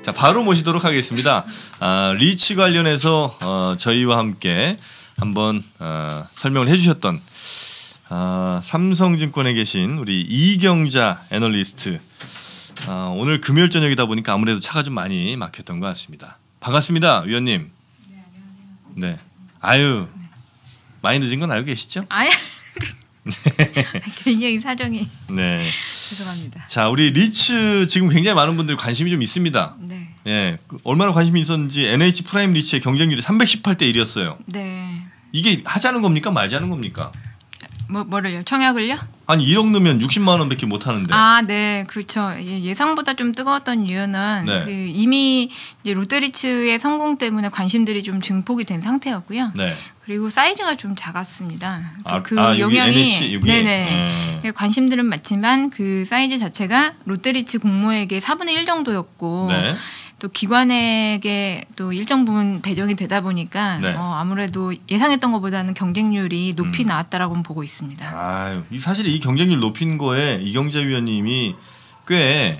자, 바로 모시도록 하겠습니다. 리치 관련해서 저희와 함께 한번 설명을 해주셨던 삼성증권에 계신 우리 이경자 애널리스트. 오늘 금요일 저녁이다 보니까 아무래도 차가 좀 많이 막혔던 것 같습니다. 반갑습니다, 위원님. 네, 안녕하세요. 네. 아유, 많이 늦은 건 알고 계시죠? 아예 개인적인 사정이. 네. 죄송합니다. 자, 우리 리츠 지금 굉장히 많은 분들이 관심이 좀 있습니다. 네. 예, 얼마나 관심이 있었는지 NH 프라임 리츠의 경쟁률이 318대 1이었어요. 네. 이게 하자는 겁니까, 말자는 겁니까? 뭐를요? 청약을요? 아니 1억 넣으면 60만 원밖에 못 하는데. 아, 네, 그렇죠. 예상보다 좀 뜨거웠던 이유는 네. 이미 이제 롯데리츠의 성공 때문에 관심들이 좀 증폭이 된 상태였고요. 네. 그리고 사이즈가 좀 작았습니다. 그래서 그 여기 영향이 NH, 여기. 네네 관심들은 많지만 그 사이즈 자체가 롯데리츠 공모액의 4분의 1 정도였고. 네. 또 기관에게 또 일정 부분 배정이 되다 보니까 네. 아무래도 예상했던 것보다는 경쟁률이 높이 나왔다라고 보고 있습니다. 아유, 사실 이 경쟁률 높인 거에 이경자 위원님이 꽤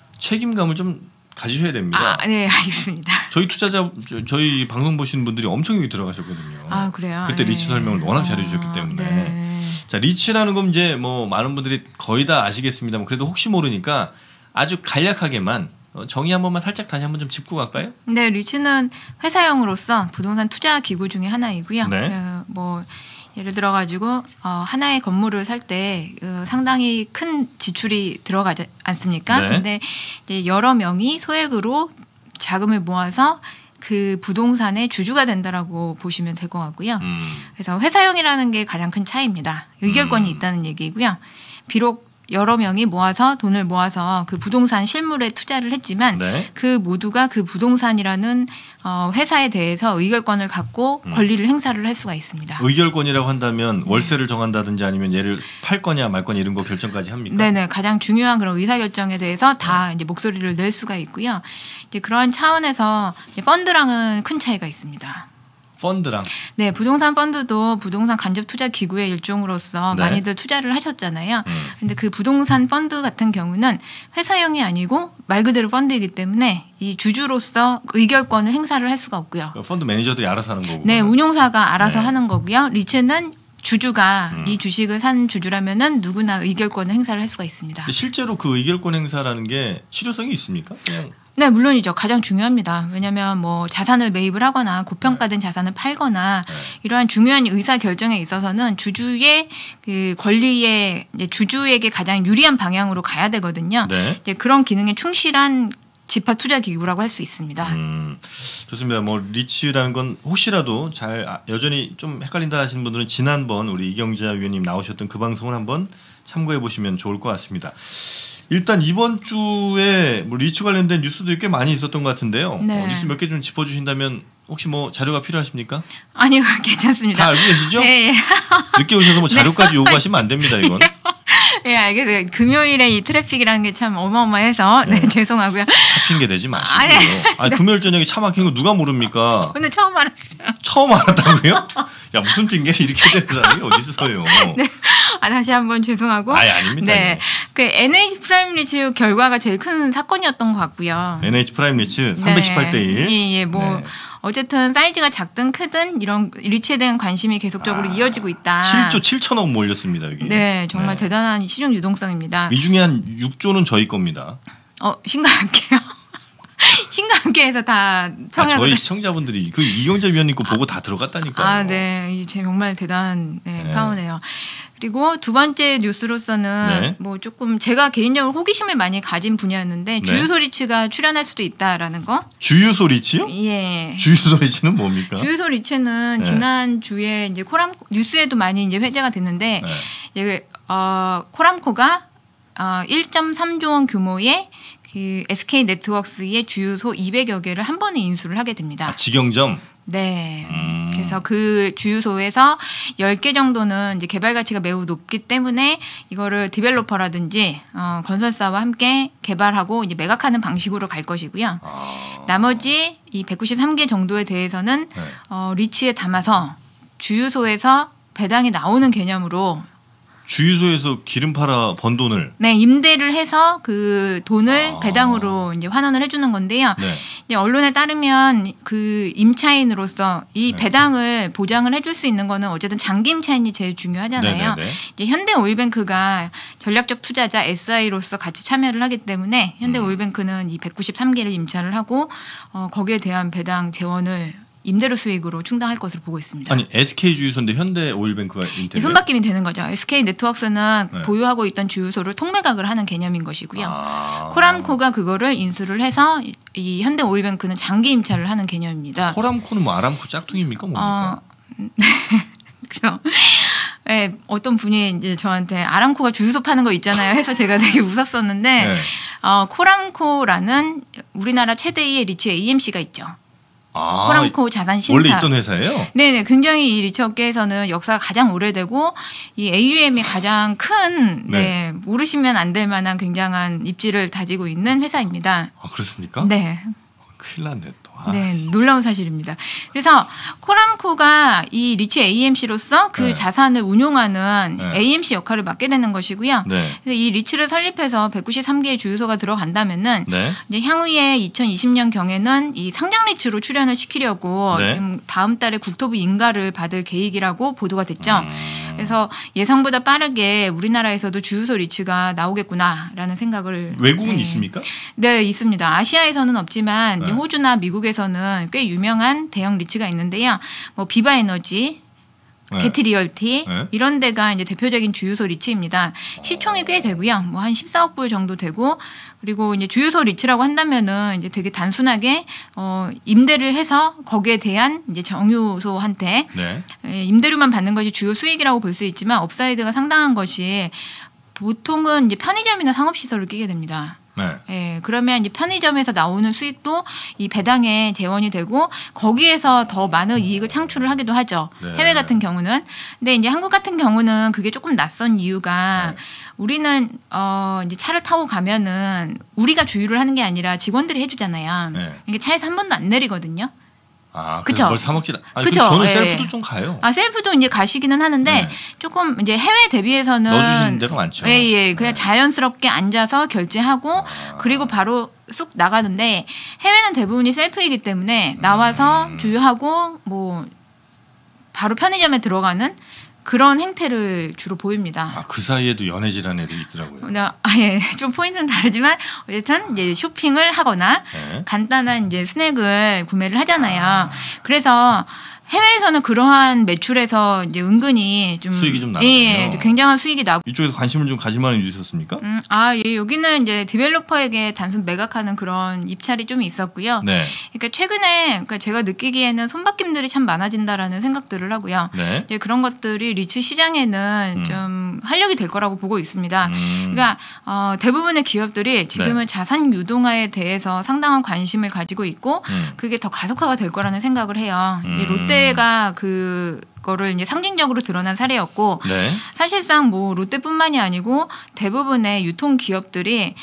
책임감을 좀 가지셔야 됩니다. 네, 알겠습니다. 저희 투자자, 저희 방송 보시는 분들이 엄청 여기 들어가셨거든요. 아, 그래요? 그때 네. 리츠 설명을 워낙 잘해주셨기 때문에. 네. 자, 리츠라는 건 이제 뭐 많은 분들이 거의 다 아시겠습니다만 그래도 혹시 모르니까 아주 간략하게만 정의 한 번만 살짝 다시 한번 좀 짚고 갈까요? 네, 리츠는 회사형으로서 부동산 투자 기구 중에 하나이고요. 네. 뭐 예를 들어 가지고 하나의 건물을 살 때 상당히 큰 지출이 들어가지 않습니까? 네. 근데 이제 여러 명이 소액으로 자금을 모아서 그 부동산의 주주가 된다라고 보시면 될 것 같고요. 그래서 회사형이라는 게 가장 큰 차이입니다. 의결권이 있다는 얘기고요. 비록 여러 명이 모아서 돈을 모아서 그 부동산 실물에 투자를 했지만 네. 그 모두가 그 부동산이라는 회사에 대해서 의결권을 갖고 권리를 행사를 할 수가 있습니다. 의결권이라고 한다면 월세를 정한다든지 아니면 얘를 팔 거냐 말 거냐 이런 거 결정까지 합니까? 네네, 가장 중요한 그런 의사결정에 대해서 다 이제 목소리를 낼 수가 있고요. 이제 그런 차원에서 이제 펀드랑은 큰 차이가 있습니다. 펀드랑. 네, 부동산 펀드도 부동산 간접 투자 기구의 일종으로서 네. 많이들 투자를 하셨잖아요. 근데 그 부동산 펀드 같은 경우는 회사형이 아니고 말 그대로 펀드이기 때문에 이 주주로서 의결권을 행사를 할 수가 없고요. 펀드 매니저들이 알아서 하는 거고. 네, 운용사가 알아서 네. 하는 거고요. 리츠는 주주가 이 주식을 산 주주라면은 누구나 의결권을 행사를 할 수가 있습니다. 근데 실제로 그 의결권 행사라는 게 실효성이 있습니까? 그냥 네, 물론이죠. 가장 중요합니다. 왜냐하면 뭐 자산을 매입을 하거나 고평가된 자산을 팔거나 이러한 중요한 의사 결정에 있어서는 주주의 그 권리에 이제 주주에게 가장 유리한 방향으로 가야 되거든요. 네. 이제 그런 기능에 충실한 집합 투자 기구라고 할 수 있습니다. 좋습니다. 뭐 리츠라는 건 혹시라도 잘 여전히 좀 헷갈린다 하시는 분들은 지난번 우리 이경자 위원님 나오셨던 그 방송을 한번 참고해 보시면 좋을 것 같습니다. 일단 이번 주에 뭐 리츠 관련된 뉴스들이 꽤 많이 있었던 것 같은데요. 네. 뉴스 몇 개 좀 짚어주신다면 혹시 뭐 자료가 필요하십니까? 아니요, 괜찮습니다. 다 알고 계시죠? 네. 늦게 오셔서 뭐 자료까지 요구하시면 안 됩니다. 이건. 네, 알겠어요. 금요일에 이 트래픽이라는 게 참 어마어마해서 네, 죄송하고요. 차 핑계 대지 마시고요. 아니, 금요일 저녁에 차 막힌 거 누가 모릅니까? 오늘 처음 알았어요. 처음 알았다고요? 야, 무슨 핑계를 이렇게 대는 사람이 어디 있어요? 네. 다시 한번 죄송하고. 아닙니다. 네. 그 NH 프라임 리츠 결과가 제일 큰 사건이었던 것 같고요. NH 프라임 리츠 318대 1. 예, 뭐 네. 어쨌든 사이즈가 작든 크든 이런 리츠에 대한 관심이 계속적으로 이어지고 있다. 7조 7천억 몰렸습니다, 여기. 네, 정말 네. 대단한 시중 유동성입니다. 이 중에 한 6조는 저희 겁니다. 신과 함께요. 신과 함께해서 다 저희 시청자분들이 그 이경자 위원님 거 보고 다 들어갔다니까요. 네, 이제 정말 대단한 파워네요. 그리고 두 번째 뉴스로서는 네. 뭐 조금 제가 개인적으로 호기심을 많이 가진 분야였는데 네. 주유소 리츠가 출연할 수도 있다라는 거. 주유소 리츠요? 예. 주유소 리츠는 뭡니까? 주유소 리츠는 네. 지난 주에 이제 뉴스에도 많이 이제 회자가 됐는데 이제 코람코가 1.3조 원 규모의 그 SK 네트워크스의 주유소 200여 개를 한 번에 인수를 하게 됩니다. 직영점. 네. 그래서 그 주유소에서 10개 정도는 이제 개발 가치가 매우 높기 때문에 이거를 디벨로퍼라든지 건설사와 함께 개발하고 이제 매각하는 방식으로 갈 것이고요. 나머지 이 193개 정도에 대해서는 리츠에 담아서 주유소에서 배당이 나오는 개념으로 주유소에서 기름 팔아 번 돈을 네, 임대를 해서 그 돈을 배당으로 이제 환원을 해주는 건데요. 네. 이제 언론에 따르면 그 임차인으로서 이 배당을 보장을 해줄 수 있는 거는 어쨌든 장기 임차인이 제일 중요하잖아요. 이제 현대오일뱅크가 전략적 투자자 SI로서 같이 참여를 하기 때문에 현대오일뱅크는 이 193개를 임차를 하고 거기에 대한 배당 재원을 임대료 수익으로 충당할 것으로 보고 있습니다. 아니 SK 주유소인데 현대오일뱅크가 인테리어? 손바뀜이 되는 거죠. SK 네트워크스는 보유하고 있던 주유소를 통매각을 하는 개념인 것이고요. 코람코가 그거를 인수를 해서 이 현대오일뱅크는 장기 임차를 하는 개념입니다. 코람코는 뭐 아람코 짝퉁입니까? 뭡니까? 그래서 네, 어떤 분이 이제 저한테 아람코가 주유소 파는 거 있잖아요 해서 제가 되게 웃었었는데 네. 코람코라는 우리나라 최대의 리츠 AMC가 있죠. 코람코 자산 신탁. 원래 있던 회사예요? 네네, 굉장히 이 리츠 업계에서는 역사가 가장 오래되고 이 AUM이 가장 큰 모르시면 안 될 만한 굉장한 입지를 다지고 있는 회사입니다. 아 그렇습니까? 네. 큰일 났네 또. 네, 놀라운 사실입니다. 그래서 코람코가 이 리츠 AMC로서 그 자산을 운용하는 AMC 역할을 맡게 되는 것이고요. 그래서 이 리츠를 설립해서 193개의 주유소가 들어간다면은 이제 향후에 2020년 경에는 이 상장 리츠로 출연을 시키려고 지금 다음 달에 국토부 인가를 받을 계획이라고 보도가 됐죠. 그래서 예상보다 빠르게 우리나라에서도 주유소 리츠가 나오겠구나라는 생각을. 외국은 있습니까? 네, 있습니다. 아시아에서는 없지만 이제 호주나 미국에서는 꽤 유명한 대형 리츠가 있는데요. 뭐 비바에너지, 게티리얼티 이런 데가 이제 대표적인 주유소 리츠입니다. 시총이 꽤 되고요. 뭐 한 14억 불 정도 되고, 그리고 이제 주유소 리츠라고 한다면은 이제 되게 단순하게 임대를 해서 거기에 대한 이제 정유소한테 임대료만 받는 것이 주요 수익이라고 볼 수 있지만 업사이드가 상당한 것이 보통은 이제 편의점이나 상업시설을 끼게 됩니다. 그러면 이제 편의점에서 나오는 수익도 이 배당에 재원이 되고 거기에서 더 많은 이익을 창출을 하기도 하죠. 해외 같은 경우는. 근데 이제 한국 같은 경우는 그게 조금 낯선 이유가 우리는 이제 차를 타고 가면은 우리가 주유를 하는 게 아니라 직원들이 해주잖아요. 이게 차에서 한 번도 안 내리거든요. 그쵸. 뭘 사 먹지? 그쵸. 저는 셀프도 좀 가요. 셀프도 이제 가시기는 하는데 조금 이제 해외 대비해서는 넣어주시는 데가 많죠. 그냥 자연스럽게 앉아서 결제하고 그리고 바로 쑥 나가는데 해외는 대부분이 셀프이기 때문에 나와서 주유하고 뭐 바로 편의점에 들어가는 그런 행태를 주로 보입니다. 그 사이에도 연애질하는 애들이 있더라고요. 좀 포인트는 다르지만 어쨌든 이제 쇼핑을 하거나 간단한 이제 스낵을 구매를 하잖아요. 그래서 해외에서는 그러한 매출에서 이제 은근히 좀 수익이 좀 나거든요. 굉장한 수익이 나고. 이쪽에서 관심을 좀 가질 만한 일이 있었습니까? 여기는 이제 디벨로퍼에게 단순 매각하는 그런 입찰이 좀 있었고요. 그러니까 최근에 제가 느끼기에는 손바뀜들이 참 많아진다라는 생각들을 하고요. 이제 그런 것들이 리츠 시장에는 좀 활력이 될 거라고 보고 있습니다. 그러니까 대부분의 기업들이 지금은 자산 유동화에 대해서 상당한 관심을 가지고 있고 그게 더 가속화가 될 거라는 생각을 해요. 롯데가 그거를 이제 상징적으로 드러난 사례였고 사실상 뭐 롯데뿐만이 아니고 대부분의 유통 기업들이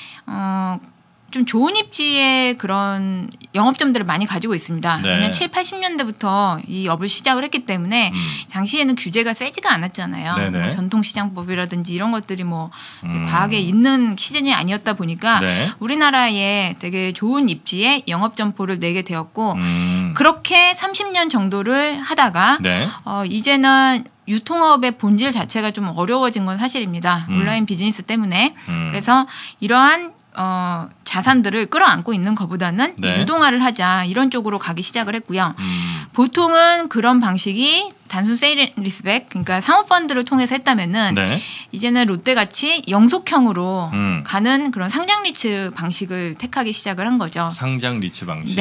좀 좋은 입지의 그런 영업점들을 많이 가지고 있습니다. 왜냐하면 7, 80년대부터 이 업을 시작을 했기 때문에 당시에는 규제가 세지가 않았잖아요. 뭐 전통시장법이라든지 이런 것들이 뭐 과하게 있는 시즌이 아니었다 보니까 우리나라에 되게 좋은 입지에 영업점포를 내게 되었고 그렇게 30년 정도를 하다가 이제는 유통업의 본질 자체가 좀 어려워진 건 사실입니다. 온라인 비즈니스 때문에. 그래서 이러한 자산들을 끌어안고 있는 것보다는 유동화를 하자 이런 쪽으로 가기 시작을 했고요. 보통은 그런 방식이 단순 세일 리스백 그러니까 사모펀드를 통해서 했다면은 이제는 롯데같이 영속형으로 가는 그런 상장 리츠 방식을 택하기 시작을 한 거죠. 상장 리츠 방식.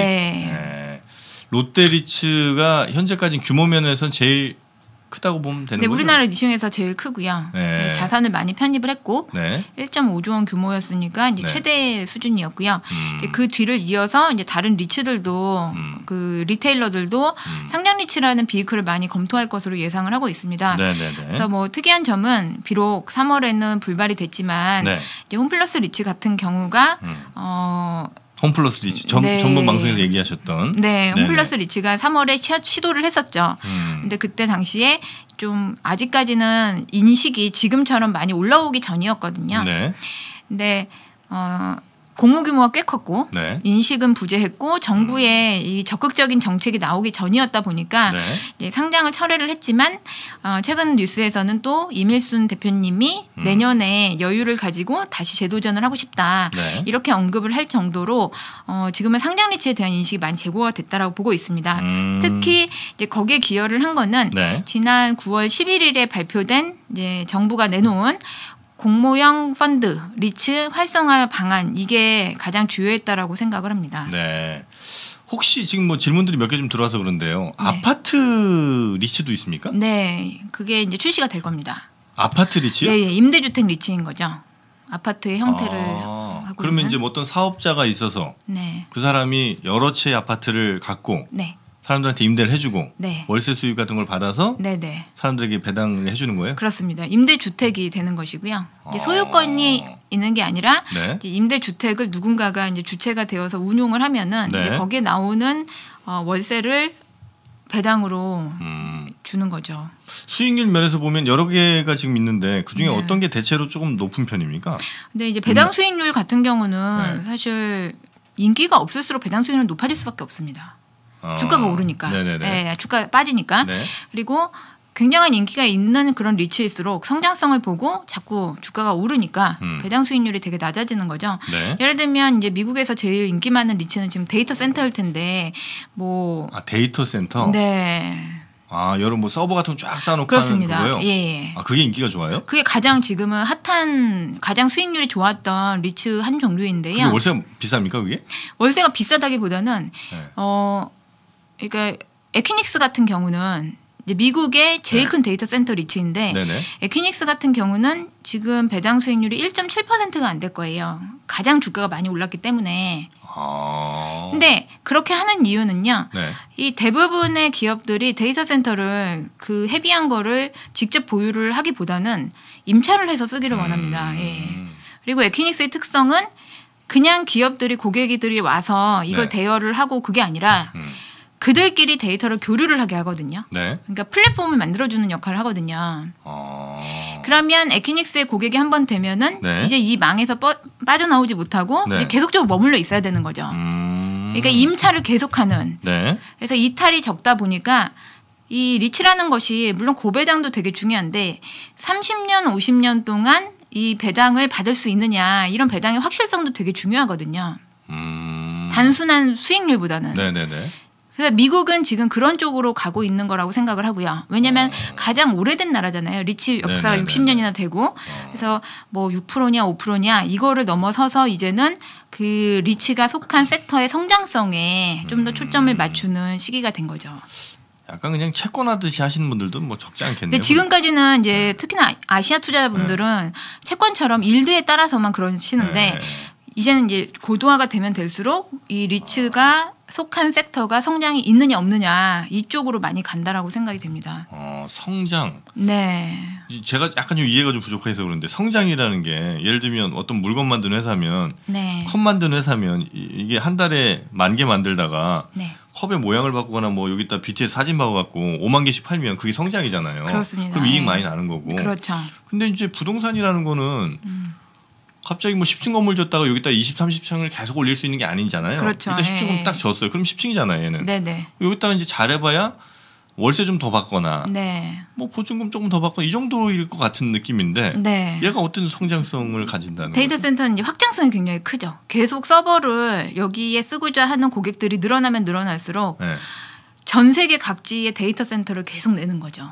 롯데 리츠가 현재까지 규모 면에서는 제일 크다고 보면 되는 거죠? 우리나라 리츠에서 제일 크고요. 자산을 많이 편입을 했고 1.5조 원 규모였으니까 이제 최대 수준이었고요. 그 뒤를 이어서 이제 다른 리츠들도 그 리테일러들도 상장 리츠라는 비이클을 많이 검토할 것으로 예상을 하고 있습니다. 그래서 뭐 특이한 점은 비록 3월에는 불발이 됐지만 이제 홈플러스 리츠 같은 경우가 홈플러스 리츠 네. 전번 방송에서 얘기하셨던. 네, 홈플러스 리츠가 3월에 시도를 했었죠. 근데 그때 당시에 좀 아직까지는 인식이 지금처럼 많이 올라오기 전이었거든요. 네. 근데 공모 규모가 꽤 컸고 네. 인식은 부재했고 정부의 이 적극적인 정책이 나오기 전이었다 보니까 네. 이제 상장을 철회를 했지만 최근 뉴스에서는 또 이밀순 대표님이 내년에 여유를 가지고 다시 재도전을 하고 싶다 네. 이렇게 언급을 할 정도로 지금은 상장 리츠에 대한 인식이 많이 제고가 됐다라고 보고 있습니다. 특히 이제 거기에 기여를 한 거는 네. 지난 9월 11일에 발표된 이제 정부가 내놓은 공모형 펀드 리츠 활성화 방안 이게 가장 주요했다라고 생각을 합니다. 네. 혹시 지금 뭐 질문들이 몇 개 좀 들어와서 그런데요. 네. 아파트 리츠도 있습니까? 네, 그게 이제 출시가 될 겁니다. 아파트 리츠요? 네, 임대주택 리츠인 거죠. 아파트의 형태를 하고 그러면 있는. 이제 뭐 어떤 사업자가 있어서 네, 그 사람이 여러 채의 아파트를 갖고 네, 사람들한테 임대를 해주고 네, 월세 수익 같은 걸 받아서 네, 네. 사람들에게 배당을 해주는 거예요? 그렇습니다. 임대주택이 되는 것이고요. 이제 소유권이 있는 게 아니라 네. 이제 임대주택을 누군가가 이제 주체가 되어서 운용을 하면은 네. 이제 거기에 나오는 월세를 배당으로 주는 거죠. 수익률 면에서 보면 여러 개가 지금 있는데 그중에 네. 어떤 게 대체로 조금 높은 편입니까? 근데 이제 배당 수익률 같은 경우는 네. 사실 인기가 없을수록 배당 수익률은 높아질 수밖에 없습니다. 주가가 오르니까. 네네네. 네, 주가 빠지니까. 네. 그리고 굉장한 인기가 있는 그런 리츠일수록 성장성을 보고 자꾸 주가가 오르니까 배당 수익률이 되게 낮아지는 거죠. 네. 예를 들면 이제 미국에서 제일 인기 많은 리츠는 지금 데이터 센터일 텐데 뭐 데이터 센터? 네. 여러 뭐 서버 같은 거 쫙 쌓아놓고 그렇습니다. 하는 그거요? 예. 그게 인기가 좋아요? 그게 가장 지금은 핫한 가장 수익률이 좋았던 리츠 한 종류인데요. 그게 월세가 비쌉니까 그게? 월세가 비싸다기보다는 네. 그러니까 에퀴닉스 같은 경우는 이제 미국의 제일 네. 큰 데이터 센터 리츠인데 네네. 에퀴닉스 같은 경우는 지금 배당 수익률이 1.7%가 안 될 거예요. 가장 주가가 많이 올랐기 때문에. 근데 그렇게 하는 이유는요. 네. 이 대부분의 기업들이 데이터 센터를 그 헤비한 거를 직접 보유를 하기보다는 임차를 해서 쓰기를 원합니다. 예. 그리고 에퀴닉스의 특성은 그냥 기업들이 고객들이 와서 이걸 네. 대여를 하고 그게 아니라 그들끼리 데이터를 교류를 하게 하거든요. 네. 그러니까 플랫폼을 만들어주는 역할을 하거든요. 그러면 에퀴닉스의 고객이 한 번 되면은 네. 이제 이 망에서 빠져나오지 못하고 네. 이제 계속적으로 머물러 있어야 되는 거죠. 그러니까 임차를 계속하는. 네. 그래서 이탈이 적다 보니까 이 리츠라는 것이 물론 고배당도 되게 중요한데 30년, 50년 동안 이 배당을 받을 수 있느냐 이런 배당의 확실성도 되게 중요하거든요. 단순한 수익률보다는. 네네네. 그래서 미국은 지금 그런 쪽으로 가고 있는 거라고 생각을 하고요. 왜냐하면 가장 오래된 나라잖아요. 리츠 역사가 네네네네. 60년이나 되고 그래서 뭐 6%냐 5%냐 이거를 넘어서서 이제는 그 리츠가 속한 섹터의 성장성에 좀 더 초점을 맞추는 시기가 된 거죠. 약간 그냥 채권하듯이 하시는 분들도 뭐 적지 않겠네요. 근데 지금까지는 이제 특히나 아시아 투자자분들은 채권처럼 일드에 따라서만 그러시는데 네. 이제는 이제 고도화가 되면 될수록 이 리츠가 속한 sek터가 성장이 있느냐 없느냐 이쪽으로 많이 간다라고 생각이 됩니다. 성장. 네. 제가 약간 좀 이해가 좀 부족해서 그런데 성장이라는 게 예를 들면 어떤 물건 만드는 회사면 네. 컵 만드는 회사면 이게 한 달에 10,000개 만들다가 네. 컵의 모양을 바꾸거나 뭐 여기다 BTS 사진 박아갖고 50,000개씩 팔면 그게 성장이잖아요. 그렇습니다. 그럼 이익 네. 많이 나는 거고. 그렇죠. 근데 이제 부동산이라는 거는 갑자기 뭐 10층 건물 줬다가 여기다 20, 30층을 계속 올릴 수 있는 게 아니잖아요. 그렇죠. 일단 10층은 예. 딱 줬어요. 그럼 10층이잖아요, 얘는. 네네. 여기다가 이제 잘해봐야 월세 좀 더 받거나 네. 뭐 보증금 조금 더 받거나 이 정도일 것 같은 느낌인데 네. 얘가 어떤 성장성을 가진다는 데이터 거죠? 센터는 이제 확장성이 굉장히 크죠. 계속 서버를 여기에 쓰고자 하는 고객들이 늘어나면 늘어날수록 네. 전 세계 각지의 데이터 센터를 계속 내는 거죠.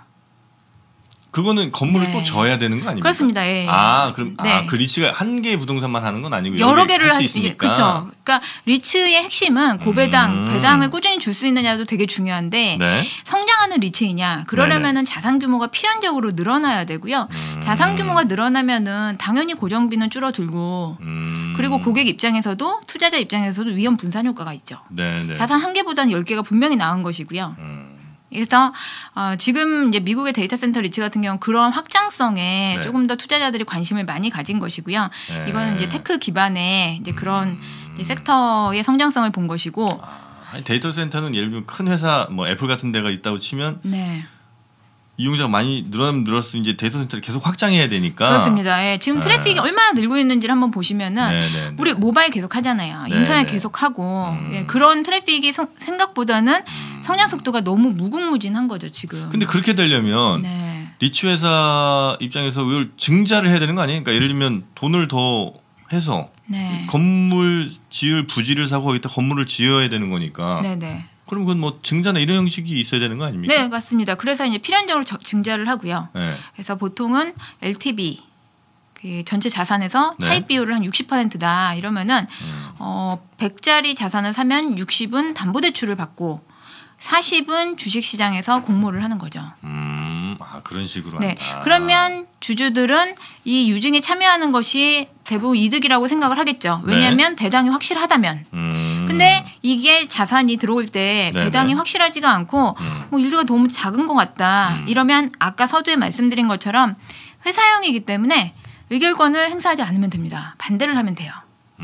그거는 건물을 네. 또 져야 되는 거 아닙니까? 그렇습니다. 예. 그럼 네. 그 리츠가 한 개의 부동산만 하는 건 아니고 여러 개를 할 할 수 수 있으니까. 그렇죠. 그러니까 리츠의 핵심은 고배당, 배당을 꾸준히 줄 수 있느냐도 되게 중요한데 네. 성장하는 리츠이냐. 그러려면은 자산 규모가 필연적으로 늘어나야 되고요. 자산 규모가 늘어나면은 당연히 고정비는 줄어들고 그리고 고객 입장에서도 투자자 입장에서도 위험 분산 효과가 있죠. 네, 네. 자산 한 개보다는 10개가 분명히 나은 것이고요. 그래서 지금 이제 미국의 데이터 센터 리츠 같은 경우는 그런 확장성에 네. 조금 더 투자자들이 관심을 많이 가진 것이고요. 네. 이거는 이제 테크 기반의 이제 그런 이제 섹터의 성장성을 본 것이고. 데이터 센터는 예를 들면 큰 회사 뭐 애플 같은 데가 있다고 치면 네. 이용자가 많이 늘어날수록 이제 데이터 센터를 계속 확장해야 되니까. 그렇습니다. 예, 지금 트래픽이 얼마나 늘고 있는지를 한번 보시면은 네. 우리 모바일 계속 하잖아요. 네, 인터넷 네. 계속 하고 예, 그런 트래픽이 생각보다는 성장 속도가 너무 무궁무진한 거죠 지금. 근데 그렇게 되려면 네. 리츠 회사 입장에서 이걸 증자를 해야 되는 거 아니에요? 그러니까 예를 들면 돈을 더 해서 네. 건물 지을 부지를 사고 거기다 건물을 지어야 되는 거니까. 네네. 그럼 그건 뭐 증자나 이런 형식이 있어야 되는 거 아닙니까? 네, 맞습니다. 그래서 이제 필연적으로 증자를 하고요. 네. 그래서 보통은 LTV 그 전체 자산에서 네. 차입 비율을 한 60%다 이러면은 100짜리 자산을 사면 60은 담보대출을 받고 40은 주식시장에서 공모를 하는 거죠. 그런 식으로 네. 한다. 그러면 주주들은 이 유증에 참여하는 것이 대부분 이득이라고 생각을 하겠죠. 왜냐하면 배당이 확실하다면. 근데 이게 자산이 들어올 때 네네. 배당이 확실하지가 않고 뭐 일도가 너무 작은 것 같다. 이러면 아까 서두에 말씀드린 것처럼 회사형이기 때문에 의결권을 행사하지 않으면 됩니다. 반대를 하면 돼요.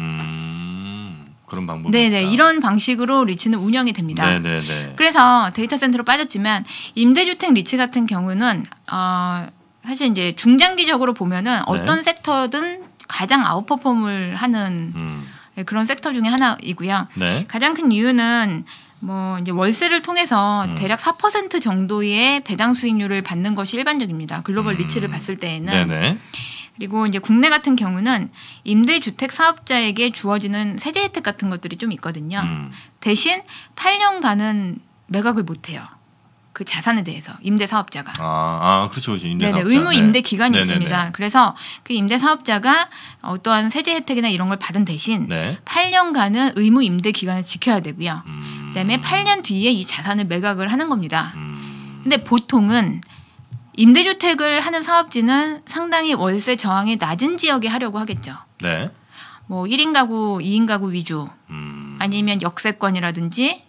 그런 방법이 네네. 있다. 이런 방식으로 리츠는 운영이 됩니다. 네네네. 그래서 데이터 센터로 빠졌지만 임대주택 리츠 같은 경우는 사실 이제 중장기적으로 보면은 어떤 섹터든 가장 아웃퍼폼을 하는 그런 섹터 중에 하나이고요. 네. 가장 큰 이유는 뭐 이제 월세를 통해서 대략 4% 정도의 배당 수익률을 받는 것이 일반적입니다. 글로벌 리츠를 봤을 때에는. 네네. 그리고 이제 국내 같은 경우는 임대주택 사업자에게 주어지는 세제 혜택 같은 것들이 좀 있거든요. 대신 8년간은 매각을 못 해요. 그 자산에 대해서 임대 사업자가. 그렇죠. 임대 네네, 사업자. 의무 임대 기간이 네네네. 있습니다. 그래서 그 임대 사업자가 어떠한 세제 혜택이나 이런 걸 받은 대신 네. 8년간은 의무 임대 기간을 지켜야 되고요. 그다음에 8년 뒤에 이 자산을 매각을 하는 겁니다. 근데 보통은 임대주택을 하는 사업지는 상당히 월세 저항이 낮은 지역에 하려고 하겠죠. 네. 뭐 1인 가구, 2인 가구 위주 아니면 역세권이라든지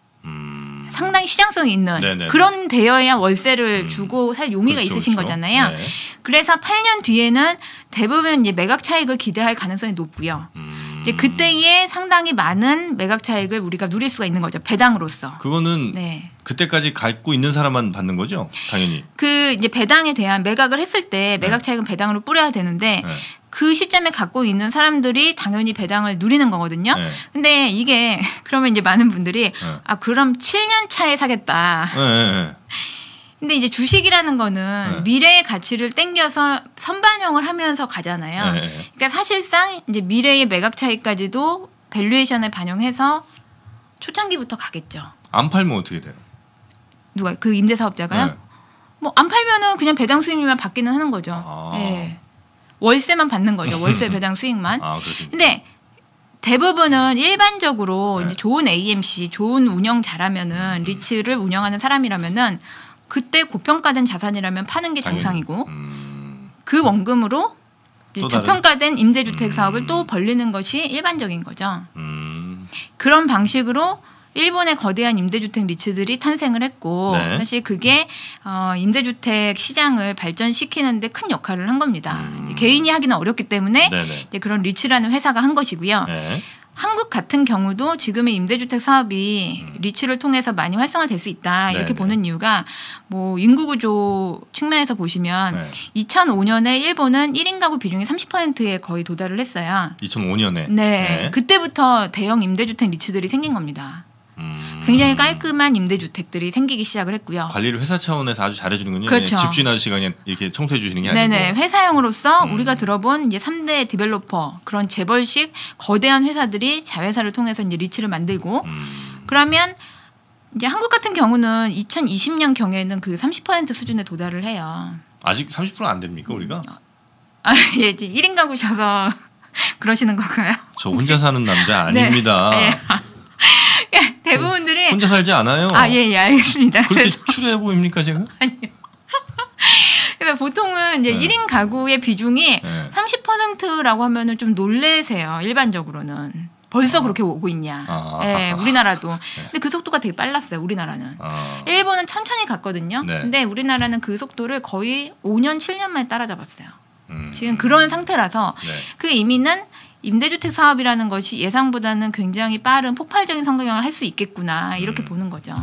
상당히 시장성이 있는 네네네. 그런 데여야 월세를 주고 살 용의가 그렇죠, 있으신 그렇죠. 거잖아요. 네. 그래서 8년 뒤에는 대부분 이제 매각 차익을 기대할 가능성이 높고요. 이제 그때에 상당히 많은 매각 차익을 우리가 누릴 수가 있는 거죠. 배당으로서. 그거는 네. 그때까지 갖고 있는 사람만 받는 거죠, 당연히. 그 이제 배당에 대한 매각을 했을 때 매각 차익은 배당으로 뿌려야 되는데 네. 그 시점에 갖고 있는 사람들이 당연히 배당을 누리는 거거든요. 네. 근데 이게 그러면 이제 많은 분들이 그럼 7년 차에 사겠다. 네. 근데 이제 주식이라는 거는 미래의 가치를 땡겨서 선반영을 하면서 가잖아요. 네. 그러니까 사실상 이제 미래의 매각 차익까지도 밸류에이션에 반영해서 초창기부터 가겠죠. 안 팔면 어떻게 돼요? 누가 그 임대 사업자가요? 네. 뭐 안 팔면은 그냥 배당 수익률만 받기는 하는 거죠. 예. 월세만 받는 거죠. 월세 배당 수익만. 그렇습니다. 근데 대부분은 일반적으로 이제 좋은 AMC, 좋은 운영 잘하면은 리츠를 운영하는 사람이라면은 그때 고평가된 자산이라면 파는 게 정상이고 그 원금으로 또 저평가된 임대주택 사업을 또 벌리는 것이 일반적인 거죠. 그런 방식으로 일본의 거대한 임대주택 리츠들이 탄생을 했고 네. 사실 그게 임대주택 시장을 발전시키는 데 큰 역할을 한 겁니다. 이제 개인이 하기는 어렵기 때문에 이제 그런 리츠라는 회사가 한 것이고요. 네. 한국 같은 경우도 지금의 임대주택 사업이 리츠를 통해서 많이 활성화될 수 있다 이렇게 네네. 보는 이유가 뭐 인구 구조 측면에서 보시면 네. 2005년에 일본은 1인 가구 비중이 30%에 거의 도달을 했어요. 2005년에. 네. 그때부터 대형 임대주택 리츠들이 생긴 겁니다. 굉장히 깔끔한 임대주택들이 생기기 시작을 했고요. 관리를 회사 차원에서 아주 잘해주는군요. 그렇죠. 집주인 아저씨가 그냥 이렇게 청소해 주시는 게 아니고. 네네. 회사형으로서 우리가 들어본 이제 3대 디벨로퍼 그런 재벌식 거대한 회사들이 자회사를 통해서 이제 리츠를 만들고 그러면 이제 한국 같은 경우는 2020년 경에는 그 30% 수준에 도달을 해요. 아직 30% 안 됩니까 우리가? 예, 이제 1인 가구셔서 그러시는 건가요? 저 혼자 사는 남자 아닙니다. 네. 대부분들이 혼자 살지 않아요. 예, 알겠습니다. 그렇게 추레해 보입니까 제가? 아니요. 그래서 보통은 이제 1인 가구의 비중이 30%라고 하면은 좀 놀래세요. 일반적으로는. 벌써 그렇게 오고 있냐. 예, 우리나라도. 근데 그 속도가 되게 빨랐어요. 우리나라는. 일본은 천천히 갔거든요. 네. 근데 우리나라는 그 속도를 거의 5년, 7년 만에 따라잡았어요. 지금 그런 상태라서 네. 그 의미는 임대주택 사업이라는 것이 예상보다는 굉장히 빠른 폭발적인 성장을 할 수 있겠구나 이렇게 보는 거죠.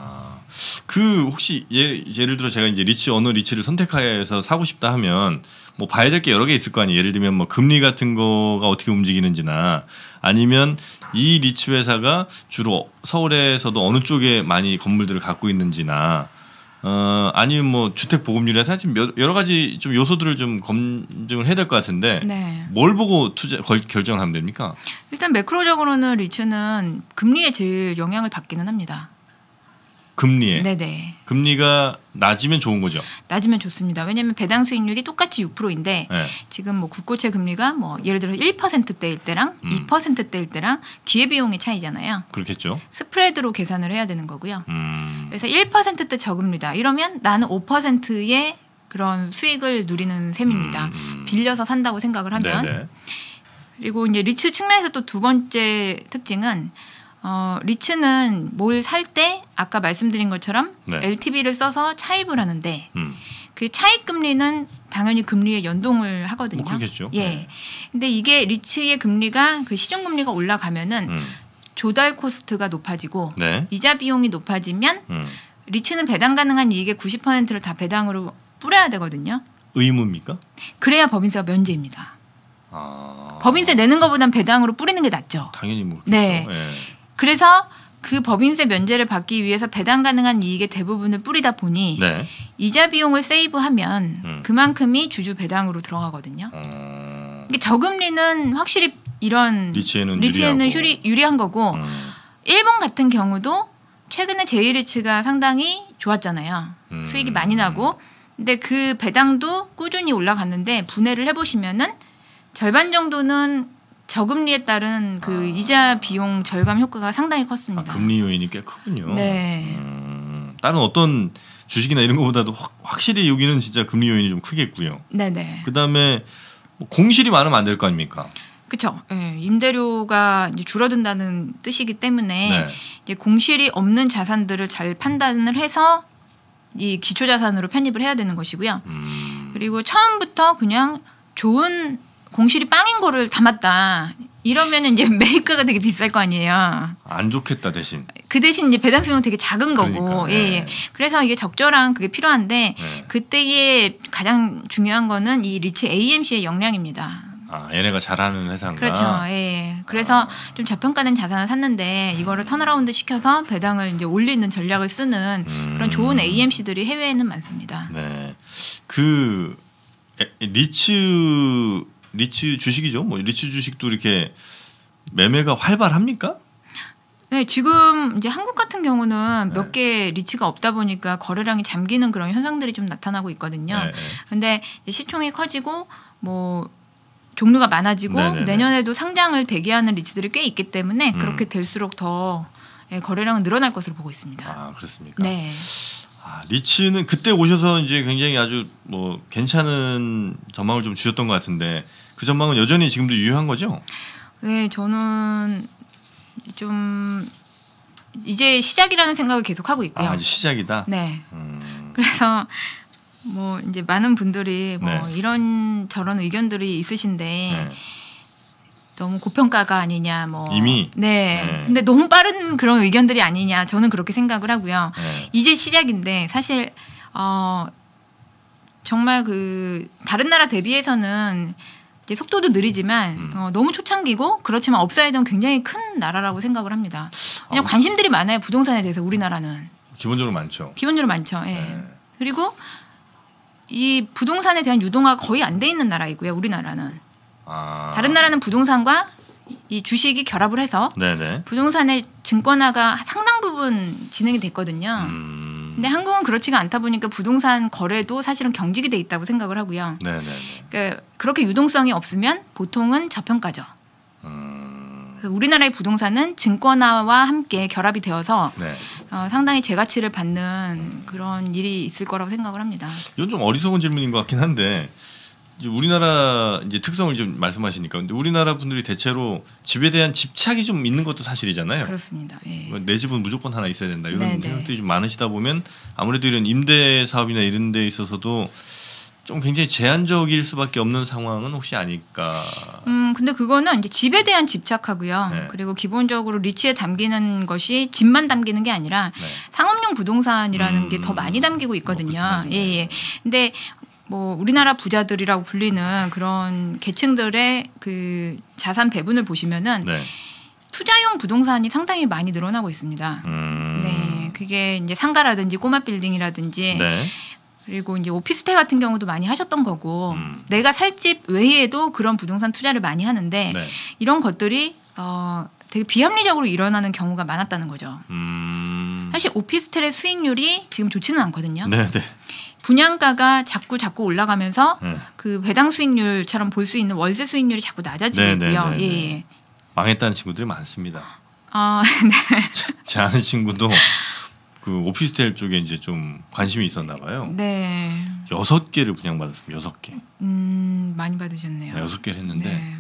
그 혹시 예를 들어 제가 이제 어느 리츠를 선택해서 사고 싶다 하면 뭐 봐야 될 게 여러 개 있을 거 아니에요. 예를 들면 뭐 금리 같은 거가 어떻게 움직이는지나 아니면 이 리츠 회사가 주로 서울에서도 어느 쪽에 많이 건물들을 갖고 있는지나 아니면 뭐 주택 보급률이나 사실 여러 가지 좀 요소들을 좀 검증을 해야 될 것 같은데 네. 뭘 보고 결정을 하면 됩니까? 일단 매크로적으로는 리츠는 금리에 제일 영향을 받기는 합니다. 금리에. 네네. 금리가 낮으면 좋은 거죠. 낮으면 좋습니다. 왜냐하면 배당 수익률이 똑같이 6%인데 네. 지금 뭐 국고채 금리가 뭐 예를 들어 1%대일 때랑 2%대일 때랑 기회비용의 차이잖아요. 그렇겠죠. 스프레드로 계산을 해야 되는 거고요. 그래서 1%대 저금리다. 이러면 나는 5%의 그런 수익을 누리는 셈입니다. 빌려서 산다고 생각을 하면. 네네. 그리고 이제 리츠 측면에서 또 두 번째 특징은 리츠는 뭘 살 때 아까 말씀드린 것처럼 네. LTV를 써서 차입을 하는데 그 차입 금리는 당연히 금리에 연동을 하거든요. 뭐 그렇겠죠. 예. 네. 근데 이게 리츠의 금리가 그 시중 금리가 올라가면은 조달 코스트가 높아지고 네. 이자 비용이 높아지면 리츠는 배당 가능한 이익의 90%를 다 배당으로 뿌려야 되거든요. 의무입니까? 그래야 법인세가 면제입니다. 법인세 내는 것보단 배당으로 뿌리는 게 낫죠. 당연히 뭐 그렇죠. 네. 네. 그래서 그 법인세 면제를 받기 위해서 배당 가능한 이익의 대부분을 뿌리다 보니 네. 이자 비용을 세이브하면 그만큼이 주주 배당으로 들어가거든요. 이게 저금리는 확실히 이런 리츠에는 유리한 거고 일본 같은 경우도 최근에 제1리츠가 상당히 좋았잖아요. 수익이 많이 나고 근데 그 배당도 꾸준히 올라갔는데 분해를 해보시면은 절반 정도는 저금리에 따른 그 이자 비용 절감 효과가 상당히 컸습니다. 금리 요인이 꽤 크군요. 네. 다른 어떤 주식이나 이런 것보다도 확실히 여기는 진짜 금리 요인이 좀 크겠고요. 네네. 그다음에 뭐 공실이 많으면 안 될 거 아닙니까? 그렇죠. 네. 임대료가 이제 줄어든다는 뜻이기 때문에 네. 이제 공실이 없는 자산들을 잘 판단을 해서 이 기초 자산으로 편입을 해야 되는 것이고요. 그리고 처음부터 그냥 좋은 공실이 빵인 거를 담았다. 이러면 이제 매입가가 되게 비쌀 거 아니에요. 안 좋겠다 대신. 그 대신 이제 배당 수익은 되게 작은 거고. 그러니까, 예, 예. 그래서 이게 적절한 그게 필요한데 네. 그때의 가장 중요한 거는 이 리츠 AMC의 역량입니다. 얘네가 잘하는 회사인가? 그렇죠. 예. 그래서 좀 저평가된 자산을 샀는데 이거를 턴어라운드 시켜서 배당을 이제 올리는 전략을 쓰는 그런 좋은 AMC들이 해외에는 많습니다. 네. 그 리츠 주식이죠. 뭐 리츠 주식도 이렇게 매매가 활발합니까? 네, 지금 이제 한국 같은 경우는 몇 개 리츠가 없다 보니까 거래량이 잠기는 그런 현상들이 좀 나타나고 있거든요. 네. 근데 시총이 커지고 뭐 종류가 많아지고 네네네. 내년에도 상장을 대기하는 리츠들이 꽤 있기 때문에 그렇게 될수록 더 거래량은 늘어날 것으로 보고 있습니다. 아, 그렇습니까? 네. 리츠는 그때 오셔서 이제 굉장히 아주 뭐 괜찮은 전망을 좀 주셨던 것 같은데 그 전망은 여전히 지금도 유효한 거죠? 네, 저는 좀 이제 시작이라는 생각을 계속 하고 있고요. 아직 시작이다. 네. 그래서 뭐 이제 많은 분들이 뭐 네. 이런 저런 의견들이 있으신데 네. 너무 고평가가 아니냐 뭐 이미? 네. 네. 근데 너무 빠른 그런 의견들이 아니냐 저는 그렇게 생각을 하고요. 네. 이제 시작인데 사실 정말 그 다른 나라 대비해서는 이제 속도도 느리지만 너무 초창기고 그렇지만 업사이드는 굉장히 큰 나라라고 생각을 합니다. 그냥 관심들이 많아요. 부동산에 대해서 우리나라는. 기본적으로 많죠. 기본적으로 많죠. 예. 네. 그리고 이 부동산에 대한 유동화가 거의 안 돼 있는 나라이고요. 우리나라는. 다른 나라는 부동산과 이 주식이 결합을 해서 네네. 부동산의 증권화가 상당 부분 진행이 됐거든요. 근데 한국은 그렇지가 않다 보니까 부동산 거래도 사실은 경직이 돼 있다고 생각을 하고요. 네네. 그러니까 그렇게 유동성이 없으면 보통은 저평가죠. 그래서 우리나라의 부동산은 증권화와 함께 결합이 되어서 네. 상당히 재가치를 받는 그런 일이 있을 거라고 생각을 합니다. 이건 좀 어리석은 질문인 것 같긴 한데 이제 우리나라 이제 특성을 좀 말씀하시니까 근데 우리나라 분들이 대체로 집에 대한 집착이 좀 있는 것도 사실이잖아요. 그렇습니다. 예. 내 집은 무조건 하나 있어야 된다 이런 네네. 생각들이 좀 많으시다 보면 아무래도 이런 임대 사업이나 이런 데 있어서도 좀 굉장히 제한적일 수밖에 없는 상황은 혹시 아닐까. 근데 그거는 이제 집에 대한 집착하고요. 네. 그리고 기본적으로 리츠에 담기는 것이 집만 담기는 게 아니라 네. 상업용 부동산이라는 게 더 많이 담기고 있거든요. 예. 근데 뭐 우리나라 부자들이라고 불리는 그런 계층들의 그 자산 배분을 보시면은 네. 투자용 부동산이 상당히 많이 늘어나고 있습니다. 네, 그게 이제 상가라든지 꼬마 빌딩이라든지 네. 그리고 이제 오피스텔 같은 경우도 많이 하셨던 거고 내가 살 집 외에도 그런 부동산 투자를 많이 하는데 네. 이런 것들이 되게 비합리적으로 일어나는 경우가 많았다는 거죠. 사실 오피스텔의 수익률이 지금 좋지는 않거든요. 네, 네. 분양가가 자꾸 올라가면서 네. 그 배당 수익률처럼 볼 수 있는 월세 수익률이 자꾸 낮아지고요. 네, 네, 네, 네. 예. 망했다는 친구들이 많습니다. 네. 제 아는 친구도 그 오피스텔 쪽에 이제 좀 관심이 있었나 봐요. 네. 6개를 분양받았습니다. 6개. 많이 받으셨네요. 6개를 했는데 네.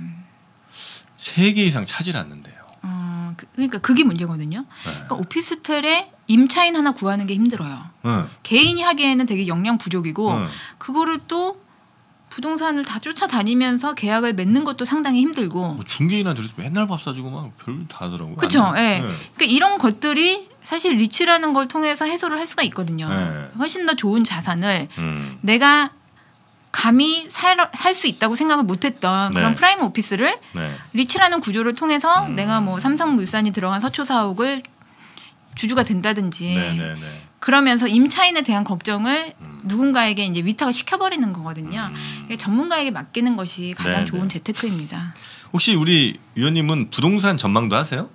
3개 이상 차질 않는데요. 그러니까 그게 문제거든요. 그러니까 오피스텔에 임차인 하나 구하는 게 힘들어요. 네. 개인이 하기에는 되게 역량 부족이고 네. 그거를 또 부동산을 다 쫓아다니면서 계약을 맺는 것도 상당히 힘들고. 뭐 중개인한테 맨날 밥 사주고 막 별로 다 하더라고요. 그렇죠. 예. 네. 그러니까 이런 것들이 사실 리츠라는 걸 통해서 해소를 할 수가 있거든요. 네. 훨씬 더 좋은 자산을 내가 감히 살 수 있다고 생각을 못했던 네. 그런 프라임 오피스를 네. 리츠라는 구조를 통해서 내가 뭐 삼성물산이 들어간 서초 사옥을 주주가 된다든지 네, 네, 네. 그러면서 임차인에 대한 걱정을 누군가에게 이제 위탁을 시켜버리는 거거든요. 전문가에게 맡기는 것이 가장 네, 좋은 네. 재테크입니다. 혹시 우리 위원님은 부동산 전망도 하세요?